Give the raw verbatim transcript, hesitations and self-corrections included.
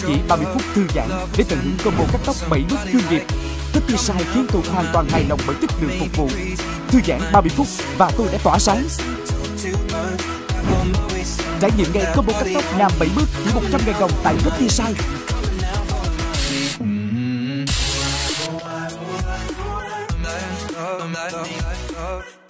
chỉ ba mươi phút thư giãn để tận hưởng combo cắt tóc bảy bước chuyên nghiệp. Tectisai khiến tôi hoàn toàn hài lòng bởi chất lượng phục vụ. Thư giãn ba mươi phút và tôi đã tỏa sáng. Trải nghiệm ngay combo cắt tóc nam bảy bước chỉ một trăm nghìn đồng tại Tectisai. I'm